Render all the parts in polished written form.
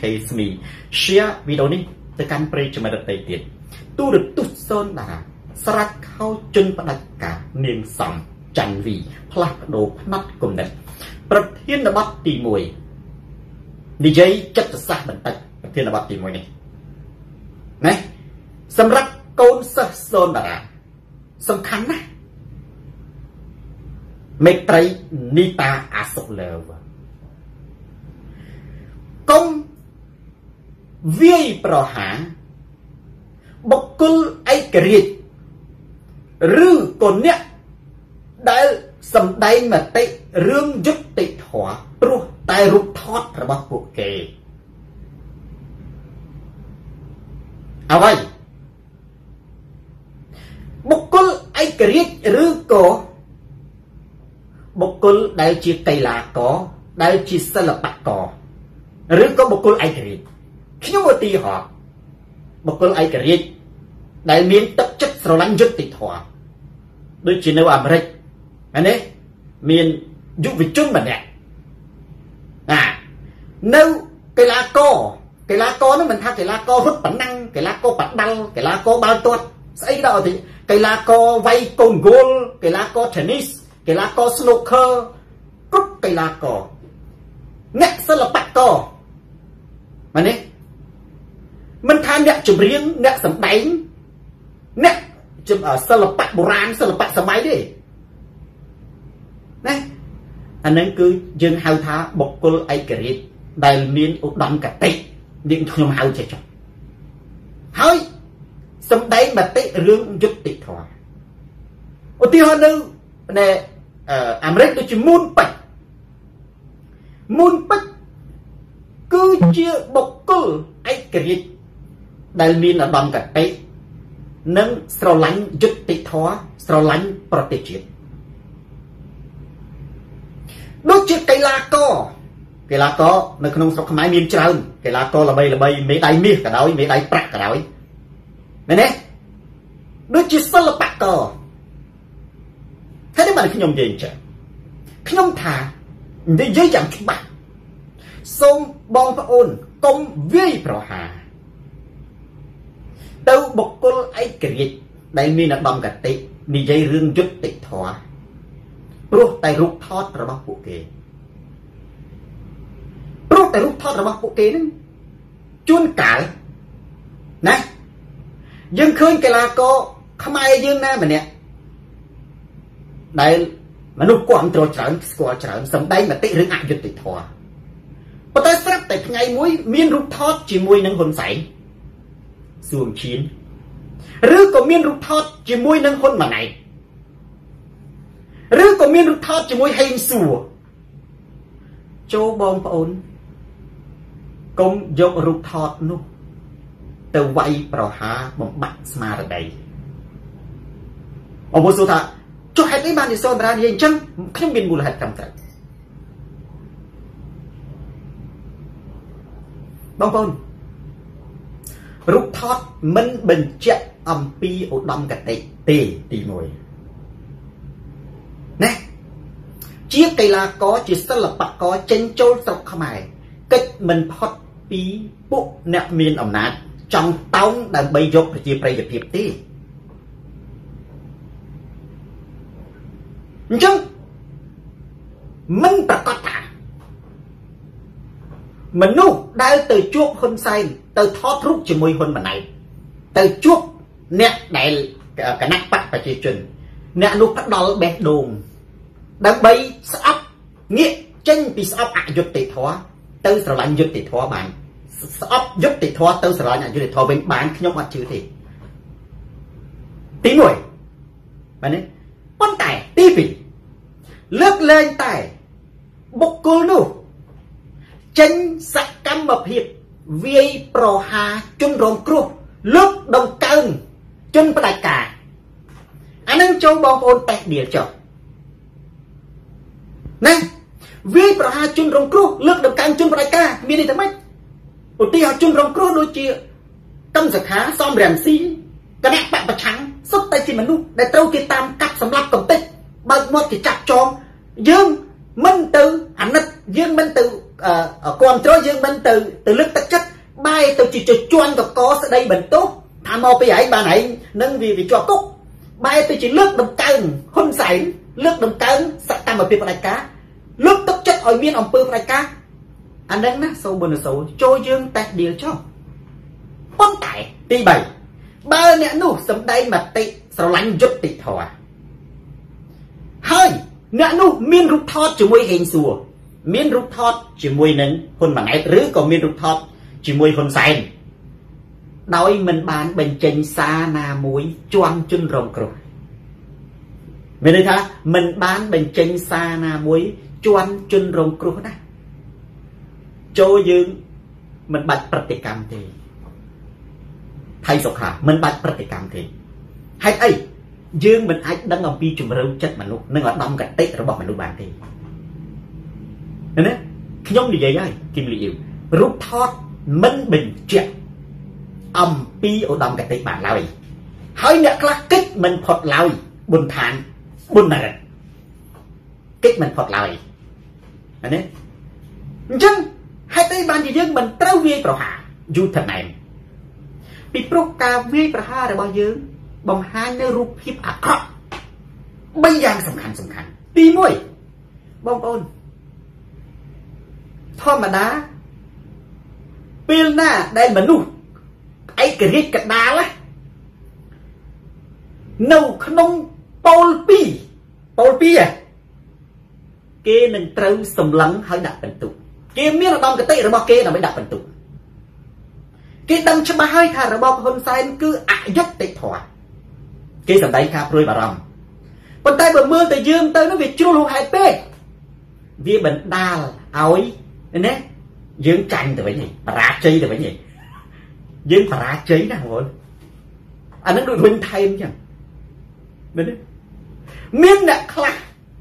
SME share videoនេះទៅកាន់ប្រិយមិត្តដទៃទៀតទូរទស្សន៍សូនតារាស្រាច់ខោជន់ផ្ដាច់ការនាងសំច័ន្ទវីផ្លាស់ប្ដូរផ្នែកគំនិតប្រធានបទទី1និយាយចិត្តសាស្ត្របន្តិចប្រធានបទទី1នេះណាសម្រាប់កូនសិស្សសូនតារាសំខាន់ណាស់មេត្រីនីតាអាសុលើវកុំវាយប្រហារបុគ្គលឯករាជ្យឬក៏អ្នកដែលសម្ដែងមតិរឿងយុត្តិធម៌ព្រោះតែរូបថតរបស់ពួកគេអ្វីបុគ្គលឯករាជ្យឬក៏បុគ្គលដែលជាកីឡាករដែលជាសិល្បករឬក៏បុគ្គលឯករាជ្យខ្ញុំឧទាហរណ៍បុគ្គលឯករាជ្យដែលមានទឹកចិត្តស្រឡាញ់យុត្តិធម៌ដូចជានៅអាមេរិកណាមានយុវជនម្នាក់នៅកីឡាករនោះមិនថាកីឡាកររត់ប៉ណ្ណឹងកីឡាករបដាល់កីឡាករបាល់ទាត់ស្អីដល់ទៅកីឡាករវាយកូនហ្គោលកីឡាករ tennis កីឡាករ snooker គ្រប់កីឡាករអ្នកសិល្បករណាមិនថាអ្នកចម្រៀងអ្នកសម្ដែងអ្នកសិល្បៈបុរាណសិល្បៈសម័យទេណាអានឹងគឺយើងហៅថាបុគ្គលឯករាជ្យដែលមានឧត្តមគតិនាងខ្ញុំហៅចេះចុះហើយសម្ដែងមតិរឿងយុត្តិធម៌ឧទាហរណ៍នៅអាមេរិកដូចជាមូនពេជ្រគឺជាបុគ្គលឯករាជ្យដែលមានឧត្តមគតិនិងស្រឡាញ់យុត្តិធម៌ស្រឡាញ់ប្រទេសជាតិដូចជាកីឡាករនៅក្នុងស្រុកខ្មែរមានច្រើនកីឡាករល្បីមេដាយមាសក៏ដោយមេដាយប្រាក់ក៏ដោយមែនទេដូចជាសិល្បករហើយបានខ្ញុំនិយាយចឹងខ្ញុំថានិយាយយ៉ាងច្បាស់សូមបងប្អូនកុំវាយប្រហារទៅបុគ្គលឯករាជ្យដែលមានឧត្តមគតិនិយាយរឿងយុត្តិធម៌ព្រោះតែរូបថតរបស់ពួកគេនឹងជួនកាលណាយើងឃើញកីឡាករខ្មែរយើងណាម្នាក់ដែលមនុស្សគ្រប់គ្រងច្រើនស្គាល់ច្រើនសម្ដែងមតិរឿងអយុត្តិធម៌ប៉ុន្តែស្រាប់តែថ្ងៃមួយមានរូបថតជាមួយនឹងហ៊ុនសែនសួងឈៀនឬក៏មានរូបថតជាមួយនឹងហ៊ុនម៉ាណែតឬក៏មានរូបថតជាមួយហេងសួរចូលបងប្អូនកុំយករូបថតនោះទៅវាយប្រហារបំបាក់ស្មារតីអបសួរថាចុះហេតុអីបាននិយាយនិយាយអញ្ចឹងខ្ញុំមានមូលហេតុត្រឹមត្រូវបងប្អូនរូបថតមិនបញ្ជាក់អំពីឧត្តមគតិទេទី1ណាជាកីឡាករជាសិល្បករចេញចូលស្រុកខ្មែរកិច្ចមិនផុតពីពួកអ្នកមានអំណាចចង់តោងដើម្បីយកប្រជាប្រិយភាពទេអញ្ចឹងមិនប្រកាសថាមនុស្សដែលទៅជួបហ៊ុនសែនទៅថតរូបជាមួយហ៊ុនម៉ាណែតទៅជួបអ្នកដែលគណៈបកប្រជាជនអ្នកនោះផ្ដាល់បេះដូងដើម្បីស្អប់ងាកចេញពីស្អប់អយុត្តិធម៌ទៅស្រឡាញ់យុត្តិធម៌បានស្អប់យុត្តិធម៌ទៅស្រឡាញ់អយុត្តិធម៌វិញបានខ្ញុំអត់ជឿទេទី1មែនទេប៉ុន្តែទី2លើកលែងតែបុគ្គលនោះចេញសកម្មភាពវាយប្រហារជនរងគ្រោះលើកដង្កើងជនផ្ដាច់ការអានឹងចូលបងប្អូនតេស្តដៀលចុះណាវាយប្រហារជនរងគ្រោះលើកដង្កើងជនផ្ដាច់ការមានន័យថាម៉េចឧទាហរណ៍ជនរងគ្រោះដូចជាកម្មសខាសំរាមស៊ីគណៈបកប្រឆាំងសុទ្ធតែជាមនុស្សដែលត្រូវគេតាមកាប់សម្លាប់កំទេចបើកមាត់គេចាប់ចងយើងមិនទៅអាណិតយើងមិនទៅ còn trôi dương mình từ lực tất chất bay từ chỉ chuan có sẽ đây bẩn tốt tham mô bây ấy bà này nâng vì cho cúc bay từ chỉ nước đồng cân hôn sảy nước đồng cân sạch tam ở phía đại cá nước tất chất ở miền ông pư đại cá anh đang nè sâu bồn sâu trôi dương tẹt điều cho bón tải ti bảy ba nè nụ sầm đây mà tị sao lạnh rút tị thò hơi nè nụ miên rút thọt chỉ môi hình sùa miên rút thọt chỉ môi nâng hôn bằng ấy rứ còn miên rút thọt chỉ môi hôn sảy đói mình bán bên trên xa na muối choang chân rồng rồi mình đây tha mình bán bên trên xa na muối choang chân rồng rồi đó cho dương mình bạch pratikam thì thay sọc hả mình bạch pratikam thì hay ấy dương mình ai đang ngọc pi chùm râu chất mà lúc nên ở đông cả tết rồi bỏ mình lúc bàn thì nên đấy khi nhóm gì vậy ấy kim liệu rút thót mình bình chuyện âm pi ở đông cái tây bản lòi hơi nhẹ là kích mình phật lòi buồn thản buồn này kích mình phật lòi đấy chứ hai tây bản gì dương mình trâu vi pro hạ du thật này bị pro cà vi pro hạ rồi bao nhiêu bằng hai nơi rụp hiếp ác khóc bây giờ sầm khăn đi môi bông ôn thôi mà đá pin na đây mà nu ấy cái riết cái đá lá nâu không Paul Pi à kia mình trâu sầm lắng hơi đặt bình tụ kia miếng là đông cái tệ rồi bao kia là mới đặt bình tụ kia đâm cho ba hơi thà rồi bao hôm sai cứ dốc tệ thỏa kia sầm đấy khá rồi bà rồng còn tay bờ mưa từ dương tới nó việc chua luôn hai pê vì bệnh đa ối nè dương tranh từ vậy nhỉ bà chơi từ vậy nhỉ dương bà chơi nào rồi anh nó được huynh thay chứ đấy miếng nè khla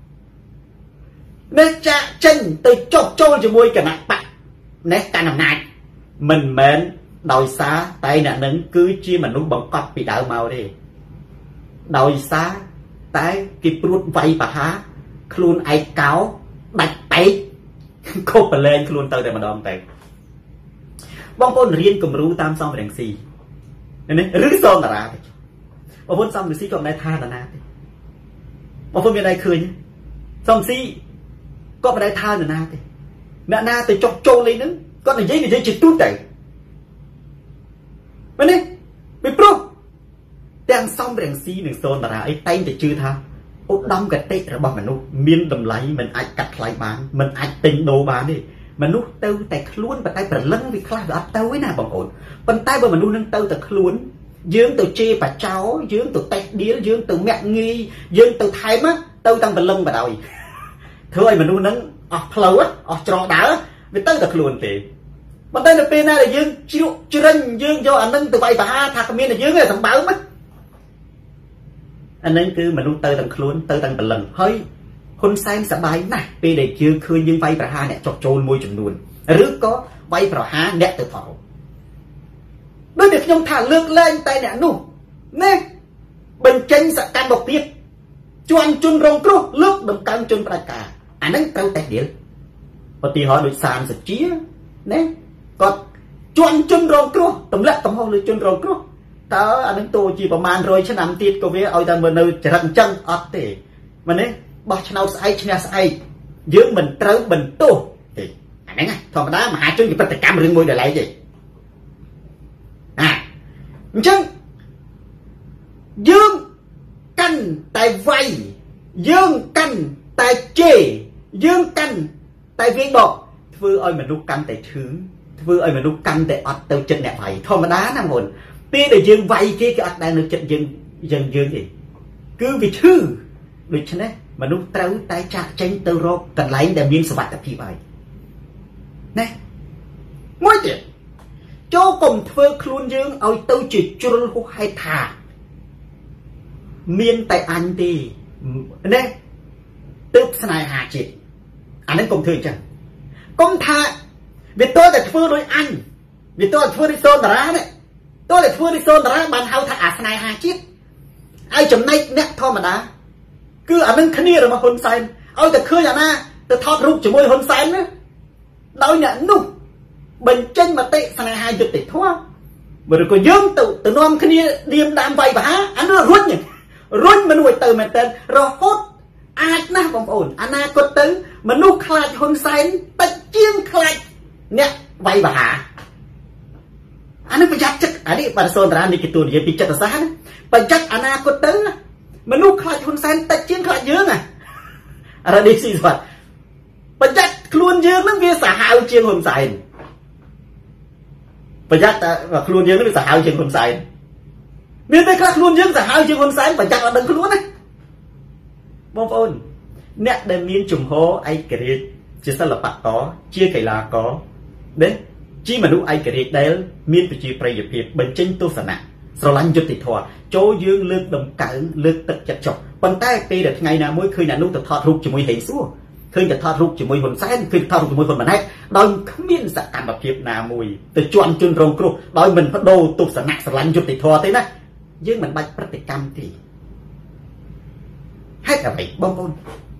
nè cha chân từ chọc trôi cho môi cả nặng bạc nè cả nằm này mình mến đòi xa tay nè nâng cứ chia mà nút bóng cọp bị đau màu đi đòi xa tay kịp ruột vay bà há khuôn ai cáo bạch tay khô bà lên khuôn tao để mà đòn tay bóng con riêng cùng rú tam xong ràng xì nên rứ xong là ra bóng con xong rồi xí còn này tha là nà bóng con bên đây khơi nhé xong xí có bên đây tha là nà nà nà từ chọc trô lên nữa con này giấy chỉ tút chạy bên đây bị pro đang xong ràng xí nâng xong là ra ấy tay thì chưa tha ô đông cái tết rồi bằng mình nút miên đầm lấy mình ai cắt lại bán mình ai tình đồ bán đi mình nút tao tay luôn và tay bẩn lưng vì khai đã tao ấy nào bằng ổn bàn tay mình nút nâng tao tay luôn dương từ chê bà cháu dương từ tay đĩa dương từ mẹ nghi dương từ thái mắt tao tăng bẩn lưng vào đầu thôi mình nút nâng lâu á tròn đá vì tao tay luôn thì bàn tay là pin này là dương chưa rinh dương do anh nâng từ vậy bà ha thằng miên là dương là thằng báo mất anh ấy cứ mình luôn tơ tầng luôn tơ tầng lần hơi hôn xem sẽ bài này vì để chưa khơi nhưng vay bà ha nè chọc trôn môi chùm luôn rước có vay bà ha nè từ thọ đối được nhông thả lược lên tay nè nụ nè bình chân sẽ can bọc tiết chuan chun rong cru lướt đồng căng chun bà cả anh ấy tao tay điện và thì họ đối sàn sẽ chia nè còn chuan chun rong cru tầm lệ tầm hông lưỡi chun rong cru tớ anh tôi chỉประมาณ100 ឆ្នាំ ទៀត ក៏ វា ឲ្យ តែ មើល នៅ ចរិត អញ្ចឹង អត់ ទេ មែន ទេ បោះ ឆ្នោត ស្អែក ឈ្នះ ស្អែក យើង មិន ត្រូវ បន្ទោស ទេ អាហ្នឹង ធម្មតា មហាជន ជា ប្រតិកម្ម រឿង មួយ ដល់ ឯង ទេ អញ្ចឹង យើង កាន់ តែ វាយ យើង កាន់ តែ ជេរ យើង កាន់ តែ វាយ បក ធ្វើ ឲ្យ មនុស្ស កាន់ តែ ឈឺ ធ្វើ ឲ្យ មនុស្ស កាន់ តែ អត់ ទៅ ចិត្ត អ្នក វាយ ធម្មតា ណា មុនពេលដែលយើងវាយគេគេអត់ដែលនៅចិត្តយើងទេគឺវាឈឺដូច្នេះមនុស្សត្រូវតែចាក់ចេញទៅរកកន្លែងដែលមានសុវត្ថិភាពហើយណាមួយទៀតចូលកុំធ្វើខ្លួនយើងឲ្យទៅជាជ្រុលហួសហេតុថាមានតែអញទេណាទើបស្នេហាជាតិអានេះកុំធ្វើអញ្ចឹងកុំថាវាតើតែធ្វើដោយអញវាតើធ្វើដោយសូនតារានេះtôi lại thưa đi sơn đó bạn hao thả này hà chiết ai chấm này nè thôi mà đã cứ ở bên kia rồi mà hôn say ôi ta khơi nhà na ta thọt rụng chỉ môi hôn say nữa đôi nè nụ bình chân mà tệ sang hai chục tệ thua mà rồi còn dương tự nom khi điềm đam vay và há anh nó rút nhỉ rút mà nuôi từ mà tên rồi hốt ai na bông ổn anh na có tới mà nụ khai hôn say ta chiên khai nè vay và há anh nó phải chắc chắc anh đi bà sơn ra đi cái tuổi gì bị chắc là sao phải chắc anh na có tới mà nụ khai hôn say ta chiên khai dương à ra đi xí rồi phải chắc luôn dương nó kia xả hao chiên hôn say phải chắc và luôn dương nó xả hao chiên hôn say nên đây các luôn dương xả hao chiên hôn say phải chắc là đừng có luôn đấy bông ôn nè đem miên trùng hố ai kể chỉ sao là bạc có chia cái là có đấy chỉ mà lúc ai kể đấy miên bị chia prey dập bên trên tu sản nè sau lăn chụp tịt thọ chỗ dương lướt đồng cẩn lướt tật chặt chọc bàn tay tê được ngày nào mỗi khi là lúc tật thọ rụt chỉ mùi hình xua khi tật thọ rụt chỉ mùi hồn sáng khi thọ rụt chỉ mùi hồn mình hết đôi không miên sạ cảm bạc hiệp nào mùi từ chọn chun rong kêu đôi mình bắt đầu tu sản nè sau lăn chụp tịt thọ thế nè dương mình bạch bất tịch cam thì hết là vậy bông bông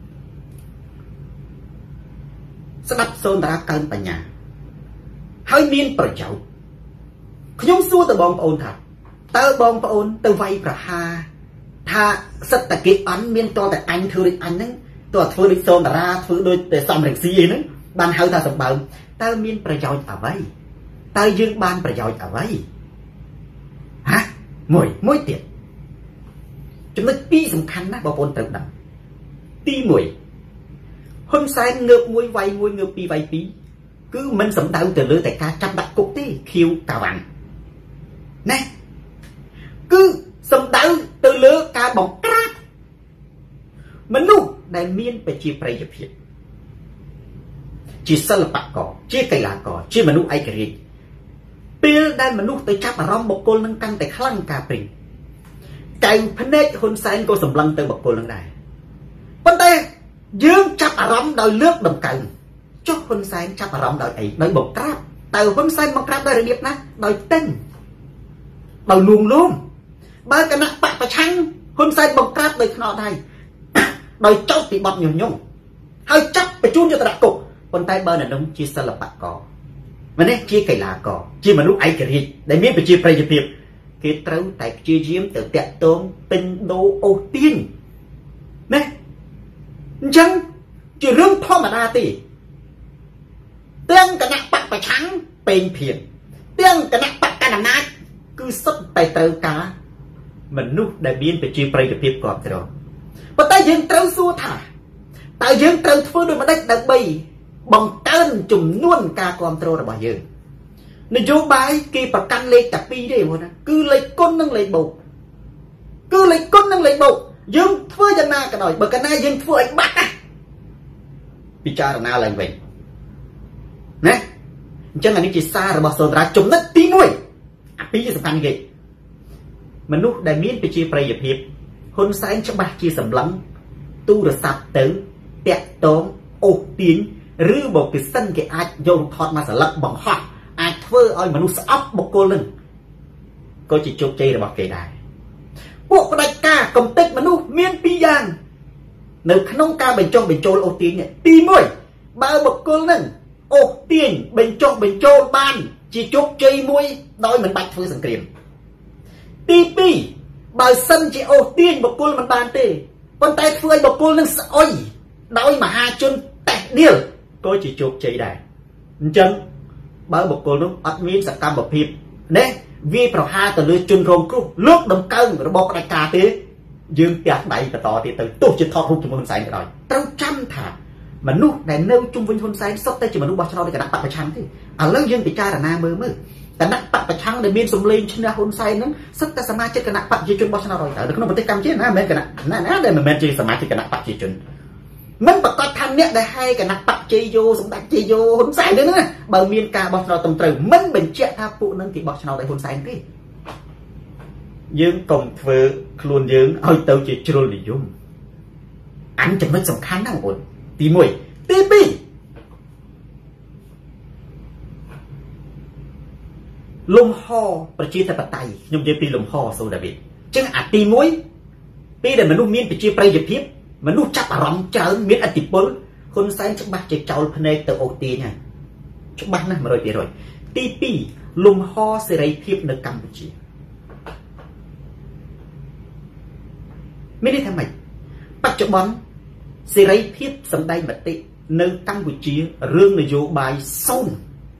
sẽ đắp sơn ra cơn bà nhà hơi miên bởi cháu không xua từ bông bông thật tớ bông bông từ vay và ha tha rất là kịp ánh miên to tại anh thưa đi anh ấy tôi thưa đi sơn ra thưa đôi để xong rạch gì nữa ban hơi ta sập bờ tớ miên bởi cháu ở vậy tớ dương ban bởi cháu ở vậy hả mùi tiệt chúng ta pi sầm khăn á bảo bồn tự động ti mùi hôm sai ngược mùi vay mùi ngược pi vay pi cứ mình sầm đau từ lứa tại ca trăm đặt cục tí khiêu cả vạn nè cứ sầm đau từ lứa ca bọc cát mình nu đại miên phải chia prey dập hiệp chỉ sơ là bạc cỏ chia cây lá cỏ chia mình nu ai cái gì pi đại mình nu tới chắp mà rong bọc côn nâng căng tại khăn cà bình cái phần nét hôn sáng cô sầm lăng từ bậc cô lần này vấn đề dương chắp à rắm đòi nước đồng cành cho hôn sáng chắp à rắm đòi ấy đòi bậc crab từ hôn sáng bậc crab đòi điệp nè đòi tên đòi luồng luôn ba cái nặng bạc và chăng hôn sáng bậc crab đòi nọ đây đòi chốt thì bọt nhiều nhung hơi chắc phải chun cho ta đặt cục con tay bơ này đúng chia sẻ là bạc cỏ mà nè chia cây lá cỏ chia mà lúc ấy cái gì để biết phải chia prey cho việc cái trâu tại chia diếm từ tẹt tôm tinh đô ô tiên nè chẳng chỉ rương thô mà đa tì tiếng cả nặng bạc và trắng bền phiền tiếng cả nặng bạc cả nặng nát cứ sắp tay trâu cá mình nút đại biên phải chia prey cho việc còn rồi và tay dương trâu xua thả tại dương trâu phơi đôi mà đất đặc bì bằng cơn chùm nuôn ca control là bao nhiêu nên vô bài kia bà căn lên tập pi đấy mà cứ lấy con nâng lấy bầu cứ lấy con nâng lấy bầu dương phơi cho na cả đòi bởi cái na dương phơi anh bắt à bị cha là na lại vậy nè chân là những chỉ xa rồi bảo sờ ra chùm đất tí nuôi à pi gì thằng gì mình lúc đại miên bị chia prey dập hiệp hôn sáng cho bác chia sầm lắng tu được sạp tới tẹt tóm ô tiếng rư một cái sân cái ai dùng thọt mà sẽ lật bằng hot ai thưa ơi mà nó sẽ ấp một cô lưng có chỉ chụp chơi là bọc kề đài bộ đại ca công tích mà nó miên pi giang nếu không ca bên trong ô tiếng nhỉ ti môi bao một cô lưng ô tiếng bên trong ban chỉ chụp chơi môi đôi mình bạch thưa sừng kiềm ti pi bao sân chỉ ô tiếng một cô mình bàn tê con tay phơi một cô lưng sợ ôi đôi mà hai chân tẹt điêu có chỉ chụp chơi đài chân bởi một cô lúc ắt miếng sẽ cam một hiệp nè vì bảo hai từ lưới chun rong cú lúc đồng cân rồi bọc đại ca thế dương tiệt đại và tỏ thì từ tổ chức thọ hụt cho hôn sáng rồi trâu trăm thả mà nút này nêu chung với hôn sáng sắp tới chỉ mà nút bao cho nó để cả đặt bạc trắng thì à lớn dương bị cha là na mơ mơ cả đặt bạc trắng để miên sùng lên trên hôn sáng nó sắp tới sama chết cả đặt bạc chỉ chun bao cho nó rồi tại được nó một cái cam chết na mẹ cả na để mà mẹ chỉ sama chết cả đặt bạc chỉ chun mình bật coi thanh nét để hai cái nắp bạc chơi vô sống đặt chơi vô hôn sai nữa nè bờ miên ca bọc nó tầm trời mình bình chạy tha phụ nâng thì bọc nó để hôn sai đi dương cùng vừa luôn dương ôi tao chỉ trôi đi dùng anh chẳng mất sòng khán nào ổn tí mùi tí bi lùm ho và chia thật tay nhưng chơi pi lùm ho sâu đặc biệt chứ à tí muối pi để mình luôn miên phải chia prey dập hiếp mà nút chắp rắm chớ miết ăn thịt bớt con sáng chắc bác chơi trâu phơi từ ô tiên nha ច្បាស់ណាស់ 100% ទី2លំហសេរីភាពនៅកម្ពុជាមានន័យថាម៉េចបច្ចុប្បន្នសេរីភាពសម្ដែងមតិនៅកម្ពុជារឿងនយោបាយសូន្យ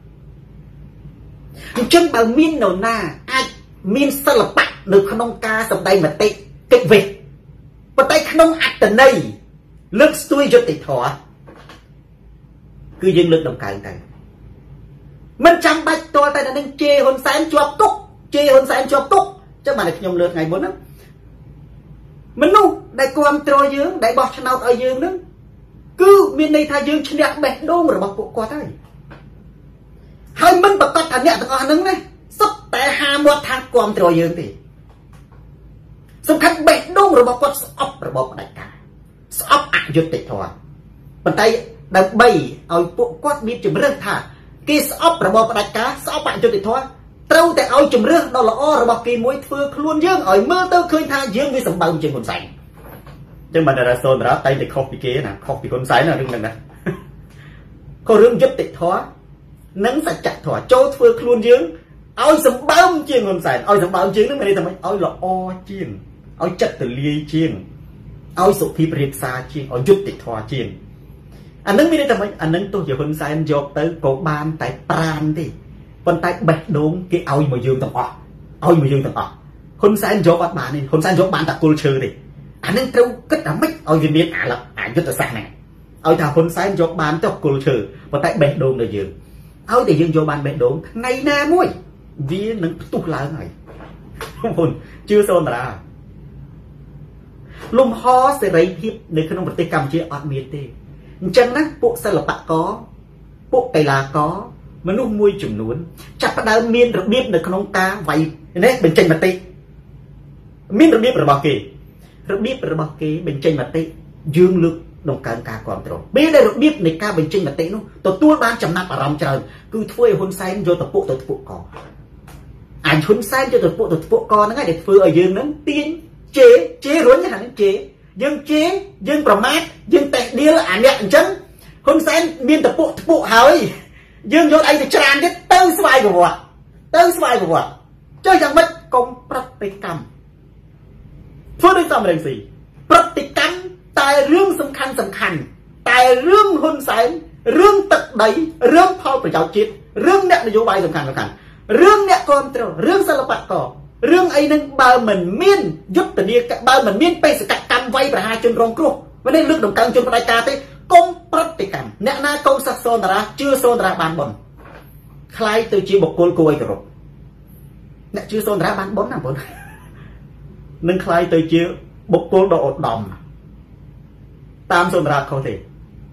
អញ្ចឹងបើមាននរណាអាចមានសិល្បៈនៅក្នុងការសម្ដែងមតិកិច្ចវេះប៉ុន្តែក្នុងអត្តន័យលើកស្ទួយយុត្តិធម៌គឺយើងលើកដំកើងទៅមិនចាំបាច់តតែនឹងជេរហ៊ុនសែនជាប់គុកជេរហ៊ុនសែនជាប់គុកចឹងបានតែខ្ញុំលើកថ្ងៃមុនហ្នឹងមនុស្សដែលគ្រប់គ្រងយើងដែលបោះឆ្នោតឲ្យយើងហ្នឹងគឺមានន័យថាយើងឈ្នះបេះដូងរបស់ពួកគាត់ហើយមិនប្រកាសថាអ្នកទាំងអស់ហ្នឹងណាសុទ្ធតែហាមាត់ថាគ្រប់គ្រងយើងទេសំខាន់បេះដូងរបស់គាត់ស្អប់របបផ្ដាច់ការស្អប់អយុត្តិធម៌ប៉ុន្តែដើម្បីឲ្យពួកគាត់មានជំរឿនថាគេស្អប់របបផ្ដាច់ការស្អប់អយុត្តិធម៌ត្រូវតែឲ្យជំរឿនដ៏ល្អរបស់គេមួយធ្វើខ្លួនយើងឲ្យមើលទៅឃើញថាយើងវាសម្បើមជាងហ៊ុនសែនចឹងបានតែសូនតាតែតែខុសពីគេណាខុសពីហ៊ុនសែនណារឿងហ្នឹងណាក៏រឿងយុត្តិធម៌និងសច្ចធម៌ចូលធ្វើខ្លួនយើងឲ្យសម្បើមជាងហ៊ុនសែនឲ្យសម្បើមជាងហ្នឹងមានន័យថាម៉េចឲ្យល្អជាងឲ្យចិត្តទលាយជាងឲ្យសុភាពរាបសារជាងឲ្យយុត្តិធម៌ជាងអានឹងមានន័យថាម៉េចអានឹងទោះជាហ៊ុនសែនយកទៅក៏បានតែប្រានទេប៉ុន្តែបេះដូងគេឲ្យមកយើងទាំងអស់ឲ្យមកយើងទាំងអស់ហ៊ុនសែនយកអត់បានទេហ៊ុនសែនយកបានតែគល់ឈើទេអានឹងត្រូវគិតថាម៉េចឲ្យវាមានអាយុទ្ធសាស្ត្រហ្នឹងឲ្យថាហ៊ុនសែនយកបានទៅគល់ឈើប៉ុន្តែបេះដូងដល់យើងឲ្យតែយើងយកបានបេះដូងថ្ងៃណាមួយវានឹងផ្ទុះឡើងហើយបងប្អូនជឿសូនតារាលំហសេរីភាពនៅក្នុងប្រទេសកម្ពុជាអត់មានទេអញ្ចឹងណាពួកសិល្បករពួកកីឡាករមនុស្សមួយចំនួនចាប់ផ្ដើមមានរបៀបនៅក្នុងការវាយនេះបញ្ចេញមតិមានរបៀបរបស់គេបញ្ចេញមតិយើងលើកដំកើងការគ្រប់គ្រងពេលដែលរបៀបនៃការបញ្ចេញមតិនោះទទួលបានចំណាប់អារម្មណ៍ច្រើនគឺធ្វើឲ្យហ៊ុនសែនយកទៅពួកទៅពួកកអញហ៊ុនសែនយកទៅពួកកហ្នឹងហើយដែលធ្វើឲ្យយើងហ្នឹងទាញជេររុញហ្នឹងជេរយើងជេរយើងប្រមាថយើងតេះដៀលអាអ្នកអញ្ចឹងហ៊ុនសែនមានតពួកហើយយើងយកអីទៅច្រានទៀតទៅស្វ័យប្រវត្តិចុះយ៉ាងម៉េចកុំប្រតិកម្មធ្វើដូចសំរងស៊ីប្រតិកម្មតែរឿងសំខាន់តែរឿងហ៊ុនសែនរឿងទឹកដីរឿងផលប្រយោជន៍ជាតិរឿងអ្នកនយោបាយសំខាន់រឿងអ្នកគ្រប់គ្រងរឿងសិល្បកររឿងអីហ្នឹងបើមិនមានយុទ្ធនាការបើមិនមានបេសកកម្មវាយប្រហារជនរងគ្រោះមិនលើកដំកើងជនផ្ដាច់ការទេកុំប្រតិកម្មអ្នកណាកូនសិស្សសូនតារាជឿសូនតារាបានបុណ្យខ្លាយទៅជាបុគ្គលគួរឲ្យគោរពអ្នកជឿសូនតារាបានបុណ្យណាបងនឹងខ្លាយទៅជាបុគ្គលដ៏ឧត្តមតាមសូនតារាខុសទេ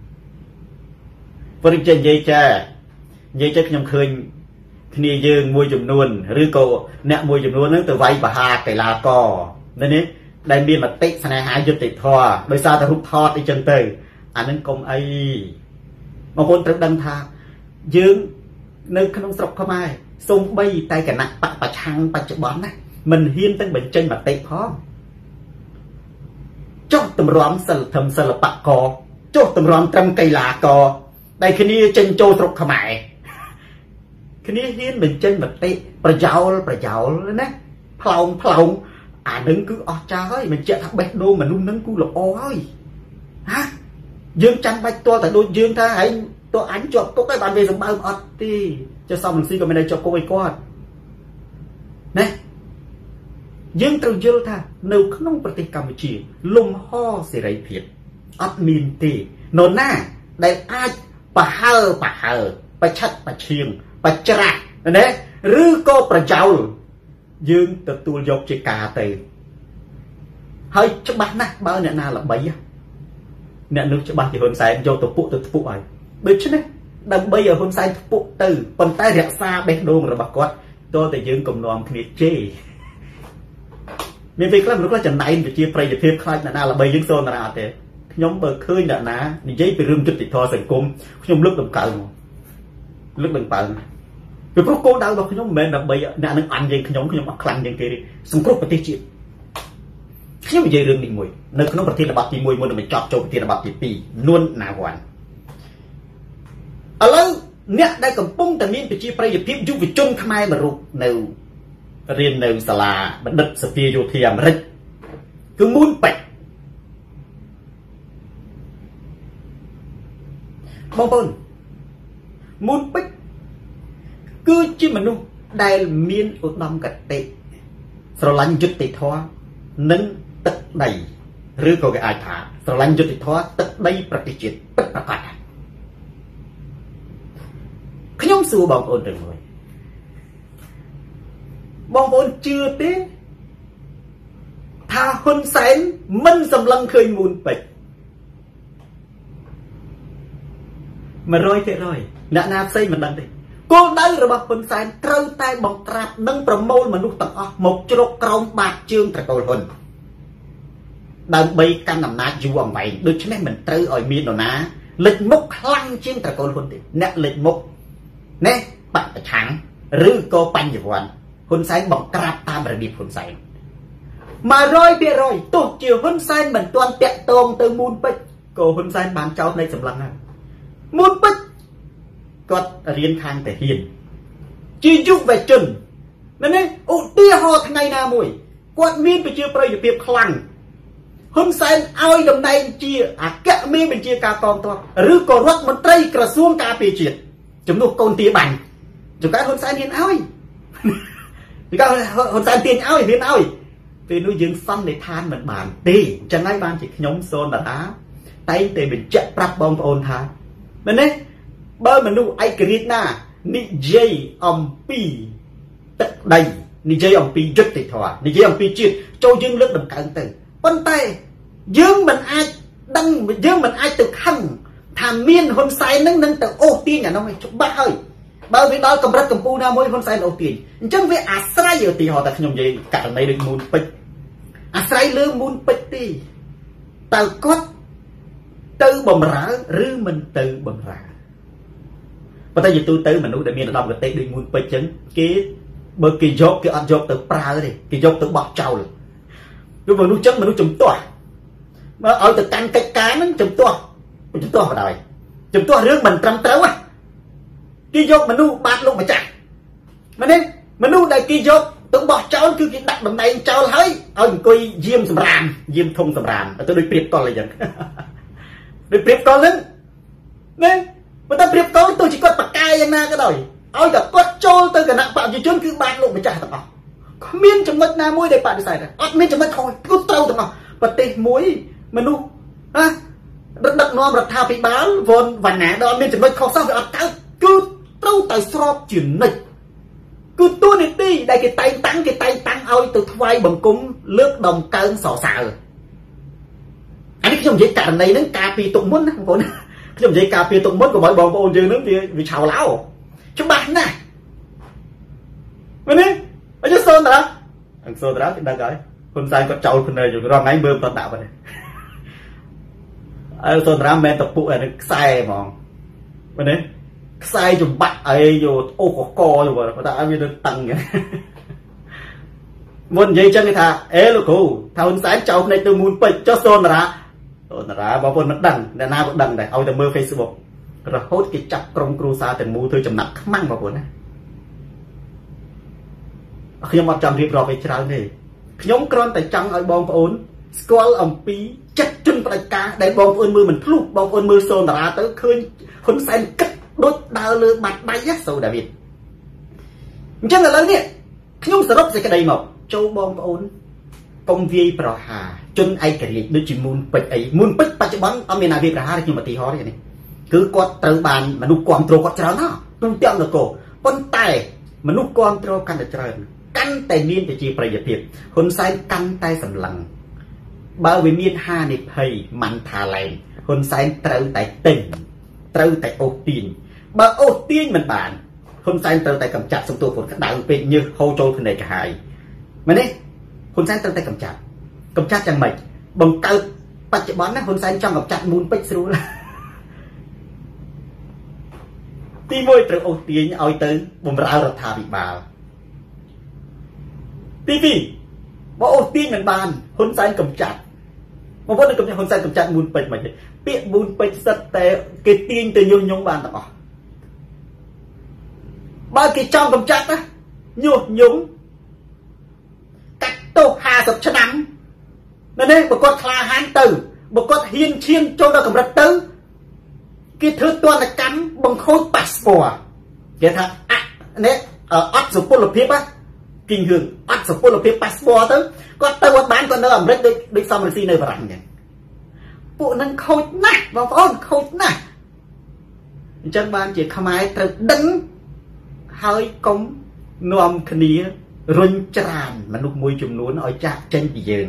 ព្រោះនិយាយចេះខ្ញុំឃើញគ្នាយើងមួយចំនួនឬក៏អ្នកមួយចំនួនហ្នឹងទៅវាយប្រហារកីឡាករនេះដែលមានមតិស្នេហាយុត្តិធម៌ដោយសារតែរូបថតអីចឹងទៅអានឹងកុំអីបងប្អូនត្រូវដឹងថាយើងនៅក្នុងស្រុកខ្មែរសូម្បីតែគណៈបកប្រឆាំងបច្ចុប្បន្នណាមិនហ៊ានទាំងបញ្ចេញមតិផងចុះតម្រាំសិល្បករចុះតម្រាំត្រឹមកីឡាករដែលគ្នាចេញចូលស្រុកខ្មែរគ្នាហ៊ានបញ្ចេញមតិប្រយោលណាផ្លោងអានឹងគឺអស្ចារ្យហើយបញ្ជាក់ថាបេះដូងមនុស្សនឹងគឺល្អហើយហាយើងចាំបាច់តតែដូចយើងថាហែងតអញជាប់គុកហើយបានវាសម្បើមអត់ទេចុះសំរងស៊ីក៏មិនได้ជាប់គុកឲ្យគាត់ណាយើងត្រូវយល់ថានៅក្នុងប្រទេសកម្ពុជាលំហសេរីភាពអត់មានទេនរណាដែលអាចប្រហើប្រឆិតប្រឈៀងប្រច្រាស់ណាឬក៏ប្រចោលយើងទទួលយកជាការទៅហើយច្បាស់ណាស់បើអ្នកណាល្បីអ្នកនោះច្បាស់ជាហ៊ុនសែនយកទៅពួកហើយដូច្នេះដើម្បីឲ្យហ៊ុនសែនពួកទៅប៉ុន្តែរក្សាបេះដូងរបស់គាត់តើតែយើងកុំនាំគ្នាជេរមានពេលខ្លះមនុស្សខ្លះចំណែនវិជាប្រតិភិបខ្លាចអ្នកណាល្បីយើងសូនតារាអត់ទេខ្ញុំបើឃើញអ្នកណានិយាយពីរឿងយុត្តិធម៌សង្គមខ្ញុំលើកដំកើងពីព្រោះគោលដៅរបស់ខ្ញុំមិនមែនដើម្បីអ្នកនឹងអន់យើងខ្ញុំអត់ខ្លាំងជាងគេទេសង្គ្រោះប្រទេសជាតិខ្ញុំនិយាយរឿងនេះមួយនៅក្នុងប្រធានបទទី1មុននឹងបញ្ចប់ចូលប្រធានបទទី2នួនណាវ៉ាន់ឥឡូវអ្នកដែលកំពុងតែមានប្រជាប្រិយភាពយុវជនខ្មែរមួយរូបនៅរៀននៅសាលាបណ្ឌិតសភាយោធាអាមេរិកគឺមូនពេជ្របងប្អូនមូនពេជ្រគឺជាមនុស្សដែលមានឧត្តមគតិស្រឡាញ់យុត្តិធម៌និងទឹកដីឬក៏គេអាចថាស្រឡាញ់យុត្តិធម៌ទឹកដីប្រទេសជាតិពិតប្រាកដខ្ញុំសួរបងប្អូនទាំងមួយបងប្អូនជឿទេថាហ៊ុនសែនមិនសម្លឹងឃើញមូនពេជ្រ 100% អ្នកណាផ្សេងមិនដឹងទេគោលដៅរបស់ហ៊ុនសែនត្រូវតែបង្ក្រាបនិងប្រមូលមនុស្សទាំងអស់មកជ្រកក្រោមបាតជើងត្រកូលហ៊ុនដើម្បីកាន់អំណាចយូរអង្វែងដូច្នេះមិនត្រូវឲ្យមាននរណាលេចមុខខ្លាំងជាងត្រកូលហ៊ុនទេអ្នកលេចមុខណែបពប្រឆាំងឬក៏បញ្ញវន្តហ៊ុនសែនបង្ក្រាបតាមរបៀបហ៊ុនសែន 100% ទោះជាហ៊ុនសែនមិនទាន់តាក់ទងទៅមូនពេជ្រក៏ហ៊ុនសែនបានចោទនៃសម្លឹងហើយមូនពេជ្រគាត់រៀនខាងតាហ៊ានជាយុវជនមែនទេឧទាហរណ៍ថ្ងៃណាមួយគាត់មានប្រជាប្រិយភាពខ្លាំងហ៊ុនសែនឲ្យតំណែងជាអគ្គមេបញ្ជាការកងទ័ពឬក៏រដ្ឋមន្ត្រីក្រសួងការពារជាតិជំនួសកូនទាបាញ់ចង្ការហ៊ុនសែនហ៊ានឲ្យចង្ការហ៊ុនសែនទាញឲ្យហ៊ានឲ្យពេលនោះយើងសន្និដ្ឋានមិនបានទេអញ្ចឹងហើយបានជាខ្ញុំសូនតារាតែងតែបញ្ជាក់ប្រាប់បងប្អូនថាមែនទេបើមនុស្សឯករាជ្យណានិយាយអំពីទឹកដីនិយាយអំពីយុត្តិធម៌និយាយអំពីជាតិចូលយើងលើកដំកើងទៅប៉ុន្តែយើងមិនអាចដឹងយើងមិនអាចទៅខឹងថាមានហ៊ុនសែននឹងទៅអូសទាញអានោះច្បាស់ហើយបើវាដល់កម្រិតកម្ពុជាណាមួយហ៊ុនសែនអូសទាញអញ្ចឹងវាអាស្រ័យឧទាហរណ៍តែខ្ញុំនិយាយករណីដូចមូនពេជ្រអាស្រ័យលើមូនពេជ្រទេតើគាត់ទៅបំរើឬមិនទៅបំរើប៉ុន្តែយទូទៅមនុស្សដែលមានឧត្តមគតិដូចមូនពេជ្រអញ្ចឹងគេបើគេយកគេអត់យកទៅប្រើទេគេយកទៅបោះចោលគឺមនុស្សចឹងមនុស្សជំទាស់បើឲ្យទៅកាន់កិច្ចការហ្នឹងជំទាស់បណ្ដោយជំទាស់រឿងមិនត្រឹមត្រូវគេយកមនុស្សបាត់លោកម្ចាស់មែនទេមនុស្សដែលគេយកទៅបោះចោលគឺគេដាក់តំណែងចោលហើយឲ្យអង្គុយយាមសម្រាមយាមធំសម្រាមទៅដូចព្រៀបកុលអីចឹងដូចព្រៀបកុលហ្នឹងណាបើតែព្រៀបកុលទោះជាគាត់បកកាយយ៉ាងណាក៏ដោយឲ្យតែគាត់ចូលទៅគណៈបព្វជិជនគឺបាត់លោកម្ចាស់ទាំងអស់គ្មានចំណុចណាមួយដែលបដិសេធអត់មានចំណុចខុសគឺត្រូវទាំងអស់ប្រទេសមួយមនុស្សណាដឹកនាំរដ្ឋាភិបាលវ៉ាណាដល់មានចំណុចខុសសោះវាអត់កើតគឺត្រូវតែស្របជានិច្ចគឺទូនីតិដែលគេតែងតាំងឲ្យទៅថ្វាយបង្គំលើកដំកើងសរសើរអានេះខ្ញុំនិយាយករណីហ្នឹងការពីទុកមុនណាបងប្អូនខ្ញុំនិយាយការពីទុកមុនកុំឲ្យបងប្អូនយើងហ្នឹងវាឆោឡោច្បាស់ណាស់មែនទេអញ្ចឹងសូនតារាគេដឹងហើយហ៊ុនសែនគាត់ចោលភ្នែករងថ្ងៃមើលបន្តដាក់ប៉ុណ្ណេះអើសូនតារាមិនមែនតពុកអានេះខ្សែហ្មងមែនទេខ្សែចំបាក់អីយកអូសកកទៅបើតែឲ្យវាទៅតឹងមុននិយាយចឹងគេថាអេលោកគ្រូថាហ៊ុនសែនចោលភ្នែកទៅមូនពេជ្រចុះសូនតារាបងប្អូនមិនដឹងអ្នកណាក៏ដឹងដែរឲ្យតែមើល Facebook រហូតគេចាប់ក្រុមគ្រួសារទាំងមូលធ្វើចំណាប់ខ្មាំងបងប្អូនណាខ្ញុំអត់ចង់រៀបរាប់ឲ្យច្រើនទេខ្ញុំគ្រាន់តែចង់ឲ្យបងប្អូនស្គាល់អំពីចិត្តជនផ្ដាច់ការដែលបងប្អូនមើលមិនភ្លុះបងប្អូនមើលសូនតារាទៅឃើញហ៊ុនសែនគិតដូចដើរលើបាត់ដៃសូដាវីតអញ្ចឹងឥឡូវនេះខ្ញុំសរុបសេចក្តីមកចូលបងប្អូនកុំវាយប្រហារជនឯករាជ្យដូចជាមូនពេជ្រអីមូនពេជ្របច្ចុប្បន្នអត់មានអាវាយប្រហារខ្ញុំឧទាហរណ៍ទេនេះគឺគាត់ត្រូវបានមនុស្សគ្រប់គ្រងគាត់ច្រើនណាស់ក្នុងទាំងនគរប៉ុន្តែមនុស្សគ្រប់គ្រងកាន់តែច្រើនកាន់តែមានប្រជាប្រិយភាពហ៊ុនសែនកាន់តែសម្លឹងបើវាមានហានិភ័យមិនថាឡែងហ៊ុនសែនត្រូវតែទិញត្រូវតែអូសទាញបើអូសទាញមិនបានហ៊ុនសែនត្រូវតែកម្ចាត់សំទោសគាត់ក្តៅពេកញើសហូរចូលភ្នែកកាហាយមែនទេហ៊ុនសែនត្រូវតែកម្ចាត់យ៉ាងម៉េចបង្កើតបច្ចុប្បន្នណាហ៊ុនសែនចង់កម្ចាត់មូនពេជ្រស្រួលទី1ត្រូវអូសទាញឲ្យទៅបម្រើរដ្ឋាភិបាលទី2បើអូសទាញមិនបានហ៊ុនសែនកម្ចាត់បងប្អូននឹងហ៊ុនសែនកម្ចាត់មូនពេជ្រមិនទេពាក្យមូនពេជ្រសិតតែគេទាញទៅញុះញង់បានទាំងអស់បើគេចង់កំចាត់ណាញុះញង់កាត់ទោស50ឆ្នាំនៅនេះបើគាត់ក្លាហានទៅបើគាត់ហ៊ានឈានចូលដល់កម្រិតទៅគេធ្វើទណ្ឌកម្មបង្ខូចប៉ាសពតគេថានេះអត់សុពលភាពណាគីងហឿងអត់សុពលភាពប៉ាសពតទៅគាត់ទៅអត់បានគាត់នៅអាមេរិកដូចសំរងស៊ីនៅបារាំងហ្នឹងពួកនឹងខូចណាស់បងប្អូនខូចណាស់អញ្ចឹងបានជាខ្មែរត្រូវដឹងហើយកុំនាំគ្នារុញច្រានមនុស្សមួយចំនួនឲ្យចាក់ចេញពីយើង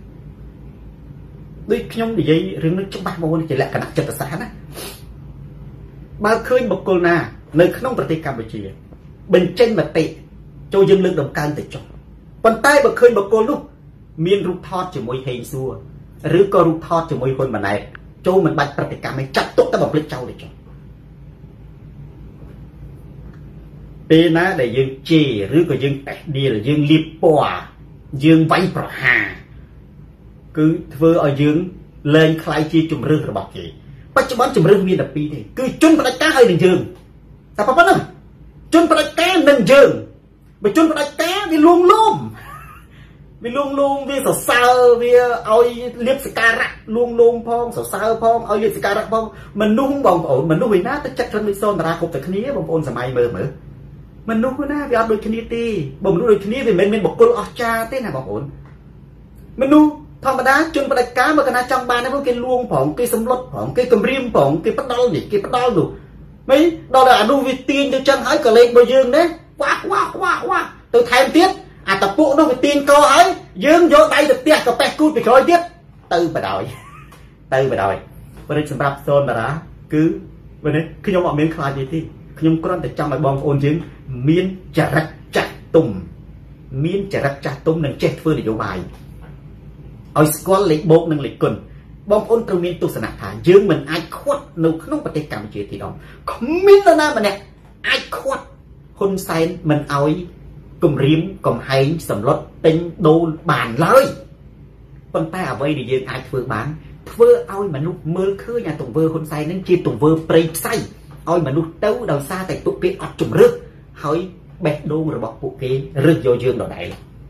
ដូចខ្ញុំនិយាយរឿងនេះច្បាស់មកជាលក្ខណៈចិត្តសាស្ត្រណាបើឃើញបុគ្គលណានៅក្នុងប្រទេសកម្ពុជាបញ្ចេញមតិចូលយើងលើកដំកើងទៅចុះប៉ុន្តែបើឃើញបុគ្គលនោះមានរូបថតជាមួយហេងសួរឬក៏រូបថតជាមួយហ៊ុនម៉ាណែតចូលមិនបាច់ប្រតិកម្មឯងចាត់ទុកតែបំភ្លេចចោលទៅចុះពេលណាដែលយើងជេរឬក៏យើងតេះដៀលយើងលៀបពណ៌យើងវាយប្រហារគឺធ្វើឲ្យយើងលែងខ្លាយជាជំរឿសរបស់គេបច្ចុប្បន្នជំរឿសមានតែពីរទេគឺជនផ្ដាច់ការហើយនឹងយើងតែប៉ុណ្្នឹងជនផ្ដាច់ការនឹងយើងបើជនផ្ដាច់ការវាលួងលោមវាសរសើរវាឲ្យលៀបសការៈលួងលោមផងសរសើរផងឲ្យលៀបសការៈផងមនុស្សបងប្អូនមនុស្សឯណាទៅចិត្តត្រឹមដូចសូនតារាគ្រប់តែគ្នាបងប្អូនសម័យមើលមនុស្សណាវាអត់ដូចគ្នាទេបើមនុស្សដូចគ្នាវាមិនមែនបុគ្គលអស្ចារ្យទេណាបងប្អូនមនុស្សធម្មតាជនផ្ដាច់ការមកកណាចង់បានហ្នឹងគេលួងផងគេសម្លុតផងគេគំរាមផងគេផ្ដាល់នេះគេផ្ដាល់នោះមិនដល់តែអានោះវាទាញទៅចឹងហើយក៏លេខរបស់យើងដែរវ៉ាទៅថែមទៀតអាតពុកនោះវាទាញកហើយយើងយកដៃទៅផ្ទះកាប៉េះគូតពីក្រោយទៀតទៅបដ ாய் ព្រោះសម្រាប់សូនតារាគឺវិញនេះខ្ញុំអត់មានខ្លាចទេខ្ញុំគ្រាន់តែចង់ឲ្យបងប្អូនយើងមានចរិតចាស់ទុំនិងចេះធ្វើនយោបាយឲ្យស្គាល់លេខបូកនិងលេខគុណបងប្អូនត្រូវមានទស្សនៈថាយើងមិនអាចខ្វាត់នៅក្នុងប្រទេសកម្ពុជាទីដងគ្មាននរណាម្នាក់អាចខ្វាត់ហ៊ុនសែនមិនឲ្យគំរាមកំហែងសម្លុតទិញដូរបានឡើយប៉ុន្តែអ្វីដែលយើងអាចធ្វើបានធ្វើឲ្យមនុស្សមើលឃើញអាទង្វើហ៊ុនសែននឹងជាទង្វើប្រេងផ្សៃឲ្យមនុស្សទៅដោយសារតែពួកគេអត់ជំរឿសហើយបេះដូងរបស់ពួកគេរឹសយកយើងដដែល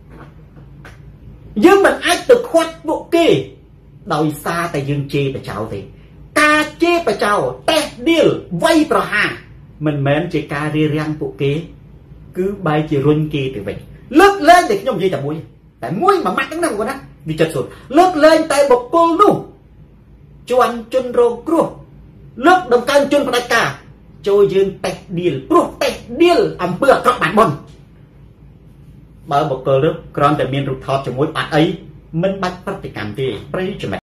យើងមិនអាចទៅខ្វាត់ពួកគេដោយសារតែយើងជេរបចោទេការជេរបចោតេះដៀលវាយប្រហារមិនមែនជាការរារាំងពួកគេគឺបែរជារុញគេទៅវិញលើកលែងតែខ្ញុំនិយាយតែមួយមួយម៉ាត់ហ្នឹងណាបងប្អូនណាវាចិត្តសុទ្ធលើកលែងតែបុគ្គលនោះជន់ជនរងគ្រោះលើកដំកើងជនផ្ដាច់ការចូលយើងតេះដៀលព្រោះតេះដៀលអំពើអាក្រក់បានបុណ្យបើបុគ្គលនោះគ្រាន់តែមានរូបថតជាមួយបាត់អីមិនបាច់ប្រតិកម្មទេប្រេងចំណេះ